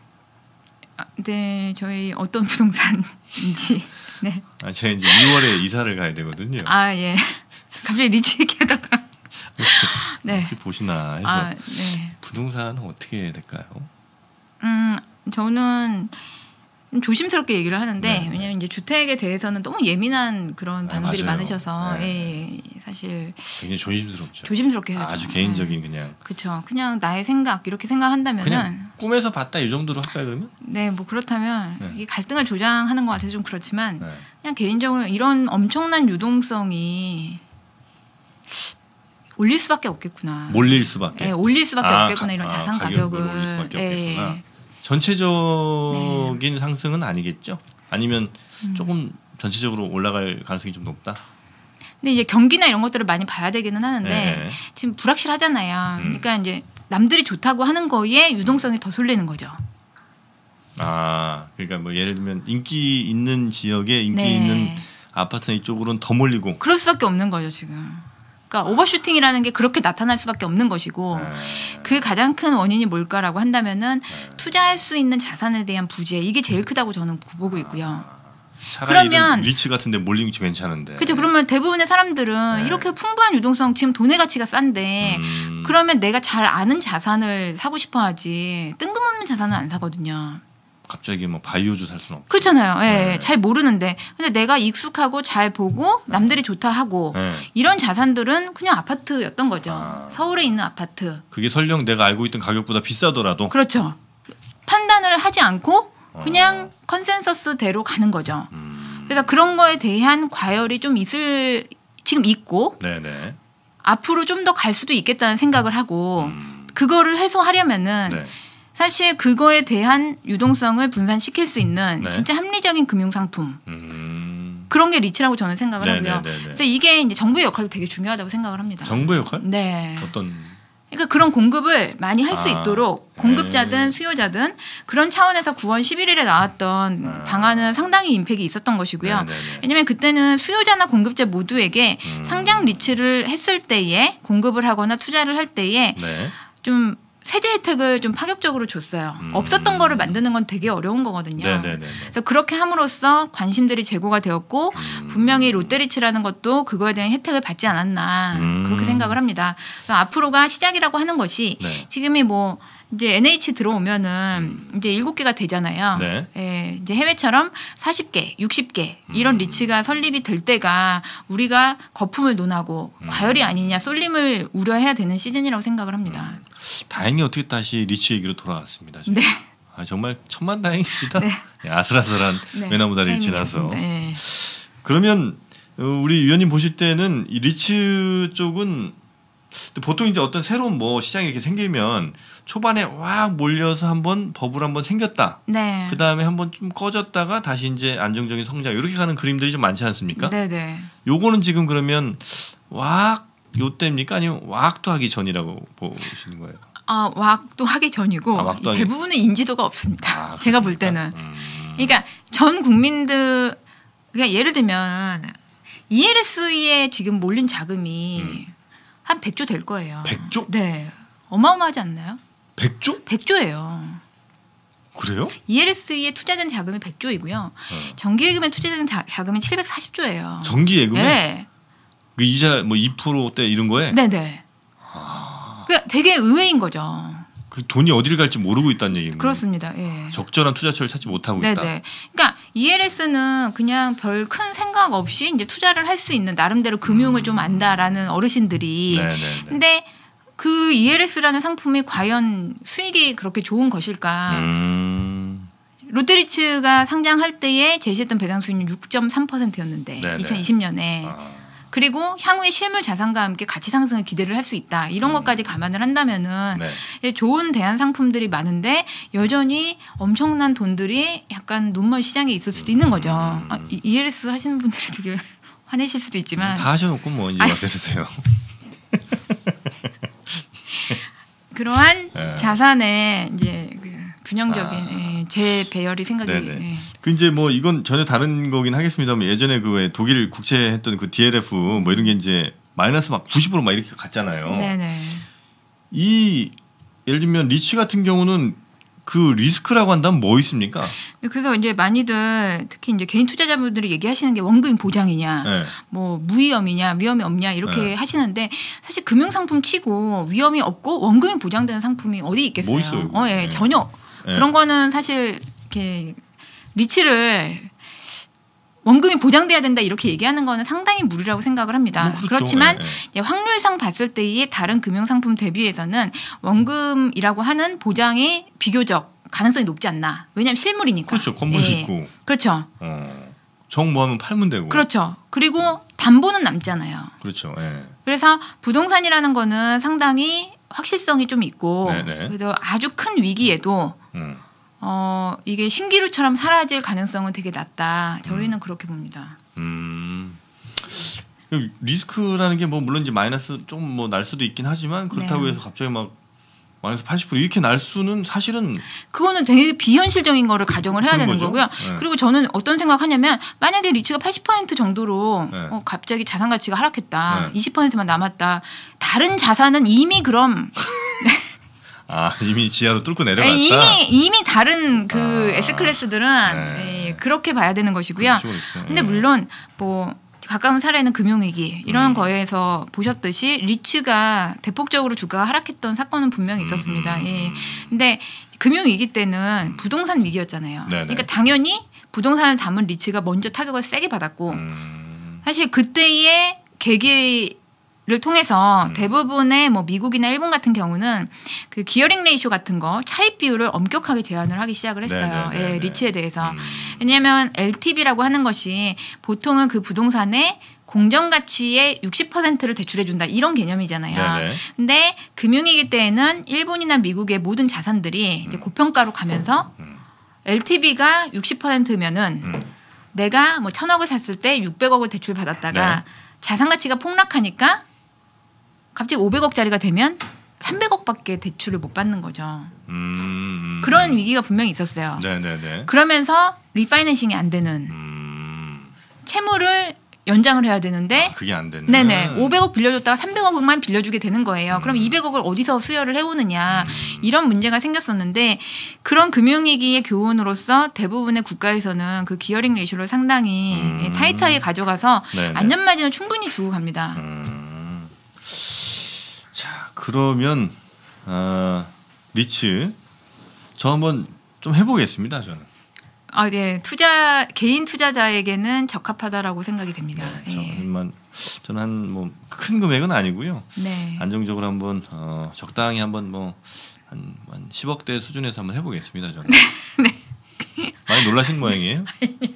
네, 저희 어떤 부동산인지. 네. 제가 이제 2월에 이사를 가야 되거든요. 예. 갑자기 리츠 얘기하다가. 네. 혹시 보시나 해서 네. 부동산은 어떻게 해야 될까요? 저는 좀 조심스럽게 얘기를 하는데 네. 왜냐하면 이제 주택에 대해서는 너무 예민한 그런 반응들이 맞아요. 많으셔서 네. 예, 사실 굉장히 조심스럽죠. 조심스럽게 해야죠. 아주 개인적인 그냥 그렇죠. 그냥 나의 생각 이렇게 생각한다면은 그냥 꿈에서 봤다 이 정도로 할까요 그러면? 네, 뭐 그렇다면 네. 이 갈등을 조장하는 것 같아서 좀 그렇지만 네. 그냥 개인적으로 이런 엄청난 유동성이 올릴 수밖에 없겠구나. 몰릴 수밖에. 네, 올릴 수밖에 없겠구나 이런 자산 가격을 가격을. 올릴 수밖에 예. 없겠구나. 전체적인 상승은 아니겠죠? 아니면 조금 전체적으로 올라갈 가능성이 좀 높다. 근데 이제 경기나 이런 것들을 많이 봐야 되기는 하는데 네. 지금 불확실하잖아요. 그러니까 이제 남들이 좋다고 하는 거에 유동성이 더 쏠리는 거죠. 그러니까 뭐 예를 들면 인기 있는 지역에 인기 네. 있는 아파트나 이쪽으로는 더 몰리고. 그럴 수밖에 없는 거죠 지금. 그러니까 오버슈팅이라는 게 그렇게 나타날 수밖에 없는 것이고 그 가장 큰 원인이 뭘까라고 한다면은 투자할 수 있는 자산에 대한 부재 이게 제일 크다고 저는 보고 있고요. 차라리 그러면- 이런 리츠 같은데 몰리는 게 괜찮은데. 그렇죠. 그러면 대부분의 사람들은 네. 이렇게 풍부한 유동성 지금 돈의 가치가 싼데 그러면 내가 잘 아는 자산을 사고 싶어하지 뜬금없는 자산은 안 사거든요. 갑자기 뭐 바이오주 살 수는 없고. 그렇잖아요. 예, 네. 잘 모르는데 근데 내가 익숙하고 잘 보고 남들이 좋다 하고 네. 이런 자산들은 그냥 아파트였던 거죠. 서울에 있는 아파트. 그게 설령 내가 알고 있던 가격보다 비싸더라도. 그렇죠. 판단을 하지 않고 그냥 컨센서스대로 가는 거죠. 그래서 그런 거에 대한 과열이 좀 지금 있고 네네. 앞으로 좀 더 갈 수도 있겠다는 생각을 하고 그거를 해소하려면은 네. 사실 그거에 대한 유동성을 분산시킬 수 있는 네. 진짜 합리적인 금융상품 음. 그런 게 리츠라고 저는 생각을 네네네네. 하고요. 그래서 이게 이제 정부의 역할도 되게 중요하다고 생각을 합니다. 정부의 역할? 네. 어떤? 그러니까 그런 공급을 많이 할 수 있도록 네. 공급자든 수요자든 그런 차원에서 9월 11일에 나왔던 방안은 상당히 임팩이 있었던 것이고요. 네네네. 왜냐하면 그때는 수요자나 공급자 모두에게 상장 리츠를 했을 때에 공급을 하거나 투자를 할 때에 네. 좀 세제 혜택을 좀 파격적으로 줬어요. 없었던 거를 만드는 건 되게 어려운 거거든요. 네네네. 그래서 그렇게 함으로써 관심들이 제고가 되었고 분명히 롯데리츠라는 것도 그거에 대한 혜택을 받지 않았나 그렇게 생각을 합니다. 그래서 앞으로가 시작이라고 하는 것이 네. 지금이 뭐 이제 NH 들어오면은 이제 7개가 되잖아요. 네. 예, 이제 해외처럼 40개, 60개 이런 리츠가 설립이 될 때가 우리가 거품을 논하고 과열이 아니냐, 쏠림을 우려해야 되는 시즌이라고 생각을 합니다. 다행히 어떻게 다시 리츠 얘기로 돌아왔습니다. 네. 아, 정말 천만다행입니다. 네. 아슬아슬한 네. 외나무 다리를 지나서. 네. 그러면 우리 위원님 보실 때는 이 리츠 쪽은 보통 이제 어떤 새로운 뭐 시장이 이렇게 생기면 초반에 확 몰려서 한번 버블 한번 생겼다. 네. 그 다음에 한번 좀 꺼졌다가 다시 이제 안정적인 성장 이렇게 가는 그림들이 좀 많지 않습니까? 네네. 요거는 지금 그러면 왁 요때입니까? 아니면 왁도 하기 전이라고 보시는 거예요? 아, 왁도 하기 전이고 왁도 하기. 대부분의 인지도가 없습니다. 아, 제가 볼 때는. 그러니까 전 국민들, 그러니까 예를 들면 ELS에 지금 몰린 자금이 한 100조 될 거예요. 100조? 네. 어마어마하지 않나요? 100조? 100조예요. 그래요? ELS에 투자된 자금이 100조이고요. 정기예금에 투자된 자금이 740조예요. 정기예금에? 네. 그 이자 뭐 2%대 이런 거에? 네네. 그러니까 되게 의외인 거죠. 그 돈이 어디를 갈지 모르고 있다는 얘기인 거예요. 그렇습니다. 예. 적절한 투자처를 찾지 못하고 있다. 네네. 그러니까 ELS는 그냥 별 큰 생각 없이 이제 투자를 할 수 있는 나름대로 금융을 좀 안다라는 어르신들이. 네네네. 근데 그 ELS라는 상품이 과연 수익이 그렇게 좋은 것일까? 롯데리츠가 상장할 때에 제시했던 배당 수익률 6.3%였는데 네네. 2020년에. 그리고 향후에 실물 자산과 함께 가치 상승을 기대를 할 수 있다. 이런 것까지 감안을 한다면은 네. 좋은 대안 상품들이 많은데 여전히 엄청난 돈들이 약간 눈먼 시장에 있을 수도 있는 거죠. 아, ELS 하시는 분들이 되게 화내실 수도 있지만 다 하셔놓고 뭐 이제 와서 해주세요. 그러한 네. 자산의 이제 그 균형적인 재배열이 생각이. 네네. 그 이제 뭐 이건 전혀 다른 거긴 하겠습니다만 예전에 그 왜 독일 국채 했던 그 DLF 뭐 이런 게 이제 마이너스 막 90% 막 이렇게 갔잖아요. 네네. 이 예를 들면 리츠 같은 경우는 그 리스크라고 한다면 뭐 있습니까? 그래서 이제 많이들 특히 이제 개인 투자자분들이 얘기하시는 게 원금 보장이냐, 네. 뭐 무위험이냐, 위험이 없냐 이렇게 네. 하시는데 사실 금융상품 치고 위험이 없고 원금이 보장되는 상품이 어디 있겠어요? 뭐 있어요? 예, 네. 전혀. 네. 그런 거는 사실 이렇게 리츠를 원금이 보장돼야 된다 이렇게 얘기하는 거는 상당히 무리라고 생각을 합니다. 그렇죠. 그렇지만 네. 이제 확률상 봤을 때의 다른 금융상품 대비해서는 원금이라고 하는 보장이 비교적 가능성이 높지 않나. 왜냐하면 실물이니까. 그렇죠. 건물 짓고. 그렇죠. 정모하면 팔면 되고. 그렇죠. 그리고 담보는 남잖아요. 그렇죠. 예. 그래서 부동산이라는 거는 상당히 확실성이 좀 있고 네네. 그래서 아주 큰 위기에도 이게 신기루처럼 사라질 가능성은 되게 낮다. 저희는 그렇게 봅니다. 리스크라는 게 뭐 물론 이제 마이너스 좀 뭐 날 수도 있긴 하지만 그렇다고 네. 해서 갑자기 막 마이너스 80% 이렇게 날 수는 사실은 그거는 되게 비현실적인 거를 가정을 해야 그런 되는 거죠. 거고요. 네. 그리고 저는 어떤 생각하냐면 만약에 리츠가 80% 정도로 네. 갑자기 자산 가치가 하락했다. 네. 20%만 남았다. 다른 자산은 이미 그럼 이미 지하로 뚫고 내려갔다. 이미 다른 그 S 클래스들은 네. 그렇게 봐야 되는 것이고요. 그렇죠, 그렇죠. 근데 물론 뭐 가까운 사례는 금융위기 이런 거에서 보셨듯이 리츠가 대폭적으로 주가가 하락했던 사건은 분명히 있었습니다. 예. 근데 금융위기 때는 부동산 위기였잖아요. 네네. 그러니까 당연히 부동산을 담은 리츠가 먼저 타격을 세게 받았고 사실 그때의 계기를 통해서 대부분의 뭐 미국이나 일본 같은 경우는 그 기어링 레이쇼 같은 거 차입 비율을 엄격하게 제한을 하기 시작을 했어요. 네네네네. 예, 리츠에 대해서. 왜냐하면 LTV라고 하는 것이 보통은 그 부동산의 공정 가치의 60%를 대출해 준다 이런 개념이잖아요. 네네. 근데 금융위기 때에는 일본이나 미국의 모든 자산들이 이제 고평가로 가면서 LTV가 60%면은 내가 뭐 1,000억을 샀을 때 600억을 대출 받았다가 네. 자산 가치가 폭락하니까 갑자기 500억짜리가 되면 300억밖에 대출을 못 받는 거죠. 그런 위기가 분명히 있었어요. 네네네. 그러면서 리파이낸싱이 안 되는 채무를 연장을 해야 되는데 그게 안 됐네. 네네 500억 빌려줬다가 300억만 빌려주게 되는 거예요. 그럼 200억을 어디서 수혈을 해오느냐 이런 문제가 생겼었는데 그런 금융위기의 교훈으로서 대부분의 국가에서는 그 기어링 레이쇼를 상당히 타이트하게 가져가서 네네. 안전마진을 충분히 주고 갑니다. 자 그러면 리츠 저 한번 좀 해보겠습니다. 저는. 네. 개인 투자자에게는 적합하다라고 생각이 됩니다. 네, 저는 한 뭐 큰 금액은 아니고요. 네. 안정적으로 한번 적당히 한번 뭐 한 10억대 수준에서 한번 해보겠습니다. 저는. 네. 많이 놀라신 모양이에요?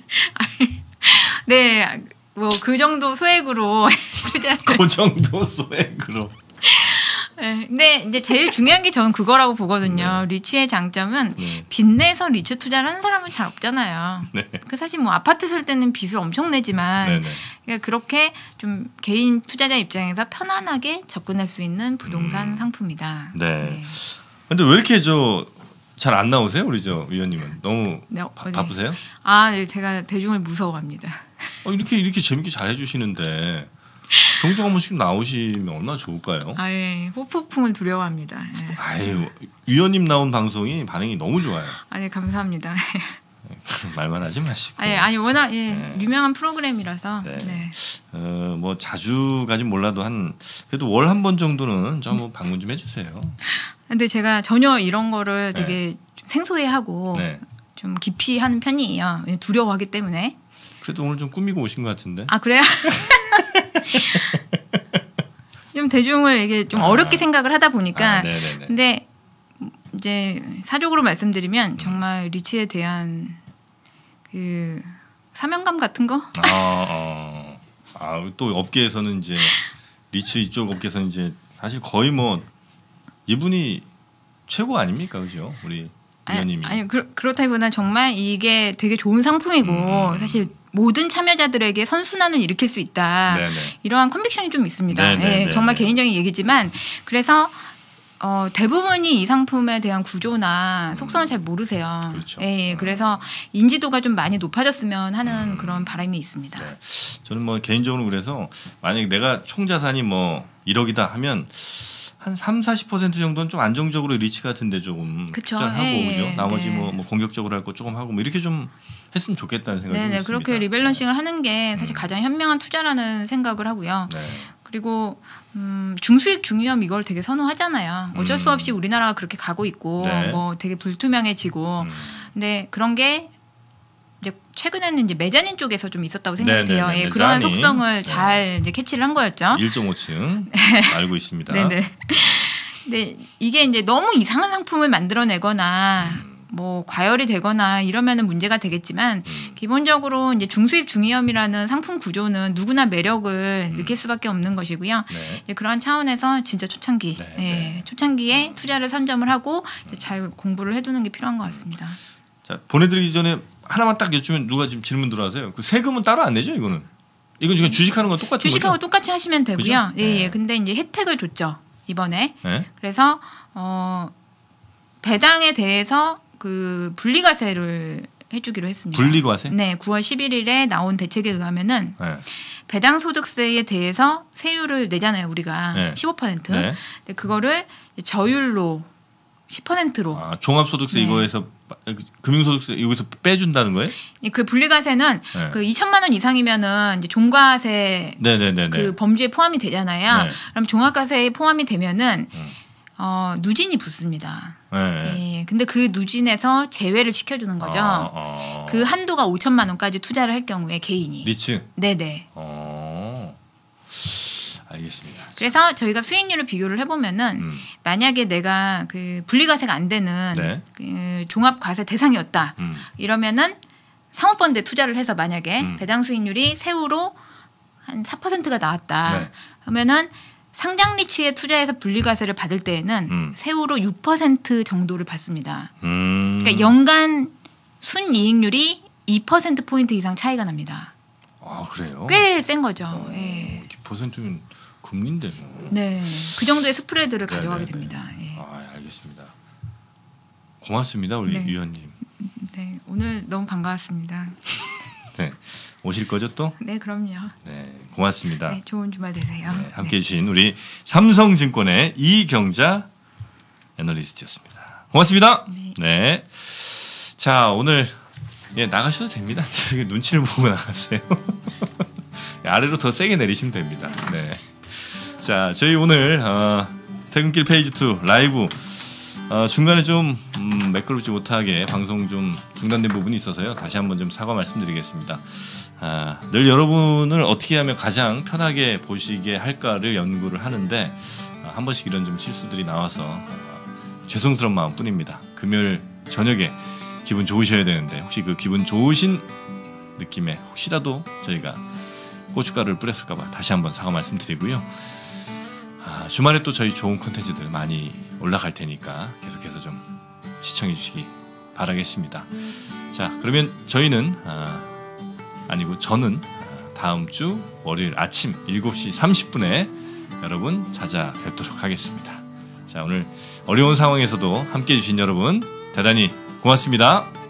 네, 뭐 그 정도 소액으로 투자. 그 정도 소액으로. 네, 근데 이제 제일 중요한 게 저는 그거라고 보거든요. 네. 리츠의 장점은 빚내서 리츠 투자를 하는 사람은 잘 없잖아요. 네. 그 사실 뭐 아파트 살 때는 빚을 엄청 내지만 그러니까 그렇게 좀 개인 투자자 입장에서 편안하게 접근할 수 있는 부동산 상품이다. 네. 네. 근데 왜 이렇게 잘 안 나오세요, 우리 위원님은? 너무 바쁘세요? 네, 제가 대중을 무서워합니다. 이렇게 재밌게 잘 해주시는데. 종종 한 번씩 나오시면 얼마나 좋을까요? 예. 호폭풍을 두려워합니다. 예. 아유, 위원님 나온 방송이 반응이 너무 좋아요. 아니, 감사합니다. 말만 하지 마시고. 아니 워낙 유명한 프로그램이라서. 네. 뭐 자주 가진 몰라도 그래도 월 한 번 정도는 좀 한번 방문 좀 해주세요. 근데 제가 전혀 이런 거를 되게 생소해하고 좀 깊이 하는 편이에요. 두려워하기 때문에. 그래도 오늘 좀 꾸미고 오신 것 같은데. 그래요? 좀 대중을 이게 좀 어렵게 생각을 하다 보니까. 근데 이제 사적으로 말씀드리면 정말 리츠에 대한 그 사명감 같은 거. 또 업계에서는 이제 리츠 이쪽 업계에서는 이제 사실 거의 뭐 이분이 최고 아닙니까, 그죠? 우리 위원님이. 아니 그렇다기보다는 정말 이게 되게 좋은 상품이고 사실. 모든 참여자들에게 선순환을 일으킬 수 있다. 이러한 컨빅션이 좀 있습니다. 정말 개인적인 얘기지만 그래서 대부분이 이 상품에 대한 구조나 속성을 잘 모르세요. 그렇죠. 그래서 인지도가 좀 많이 높아졌으면 하는 그런 바람이 있습니다. 저는 뭐 개인적으로 그래서 만약에 내가 총 자산이 뭐 1억이다 하면 한 30-40% 정도는 좀 안정적으로 리츠 같은데 조금 투자하고 그죠? 나머지 뭐 공격적으로 할 거 조금 하고 뭐 이렇게 좀 했으면 좋겠다는 생각이 듭니다. 그렇게 리밸런싱을 하는 게 사실 가장 현명한 투자라는 생각을 하고요. 그리고 중수익 중위험 이걸 되게 선호하잖아요. 어쩔 수 없이 우리나라가 그렇게 가고 있고 뭐 되게 불투명해지고 근데 그런 게 이제 최근에는 이제 메자닌 쪽에서 좀 있었다고 생각돼요. 그러한 속성을 잘 이제 캐치를 한 거였죠. 1.5층 알고 있습니다. 근데 이게 이제 너무 이상한 상품을 만들어내거나 뭐 과열이 되거나 이러면은 문제가 되겠지만 기본적으로 이제 중수익 중위험이라는 상품 구조는 누구나 매력을 느낄 수밖에 없는 것이고요. 이제 그러한 차원에서 진짜 초창기에 투자를 선점을 하고 잘 공부를 해두는 게 필요한 것 같습니다. 자, 보내드리기 전에 하나만 딱 여쭈면 누가 지금 질문 들어와서요. 그 세금은 따로 안 내죠, 이거는? 이건 지금 주식하는 거 똑같은 거죠? 주식하고 똑같이 하시면 되고요. 근데 이제 혜택을 줬죠 이번에. 그래서 배당에 대해서 그 분리과세를 해주기로 했습니다. 분리과세? 네, 9월 11일에 나온 대책에 의하면은 배당 소득세에 대해서 세율을 내잖아요, 우리가 15%. 근데 그거를 저율로 10%로. 종합소득세 이거에서 금융소득세 이거에서 빼준다는 거예요? 그 분리과세는 그 2천만 원 이상이면은 이제 종과세 그 범주에 포함이 되잖아요. 그럼 종합과세에 포함이 되면은 누진이 붙습니다. 근데 그 누진에서 제외를 시켜주는 거죠. 그 한도가 5천만 원까지 투자를 할 경우에 개인이. 리츠? 네네. 알겠습니다. 그래서 저희가 수익률을 비교를 해보면은 만약에 내가 그 분리과세가 안 되는 그 종합과세 대상이었다. 이러면은 상호펀드에 투자를 해서 만약에 배당 수익률이 세후로 한 4%가 나왔다. 그러면은 상장 리츠에 투자해서 분리과세를 받을 때에는 세후로 6% 정도를 받습니다. 그러니까 연간 순이익률이 2%포인트 이상 차이가 납니다. 그래요? 꽤 센 거죠. 2%면 금리인데. 그 정도의 스프레드를 가져가게 됩니다. 알겠습니다. 고맙습니다, 우리 위원님. 오늘 너무 반가웠습니다. 오실 거죠 또? 네, 그럼요. 고맙습니다. 좋은 주말 되세요. 함께해 주신 우리 삼성증권의 이경자 애널리스트였습니다. 고맙습니다. 자, 오늘 나가셔도 됩니다. 눈치를 보고 나가세요. 아래로 더 세게 내리시면 됩니다. 자, 저희 오늘 퇴근길 페이지 2 라이브 중간에 좀 매끄럽지 못하게 방송 좀 중단된 부분이 있어서요. 다시 한번 좀 사과 말씀드리겠습니다. 늘 여러분을 어떻게 하면 가장 편하게 보시게 할까를 연구를 하는데 한 번씩 이런 좀 실수들이 나와서 죄송스러운 마음뿐입니다. 금요일 저녁에 기분 좋으셔야 되는데 혹시 그 기분 좋으신 느낌에 혹시라도 저희가 고춧가루를 뿌렸을까봐 다시 한번 사과 말씀드리고요. 주말에 또 저희 좋은 콘텐츠들 많이 올라갈 테니까 계속해서 좀 시청해 주시기 바라겠습니다. 자, 그러면 저희는 저는 다음 주 월요일 아침 7시 30분에 여러분 찾아뵙도록 하겠습니다. 자, 오늘 어려운 상황에서도 함께해 주신 여러분 대단히 고맙습니다.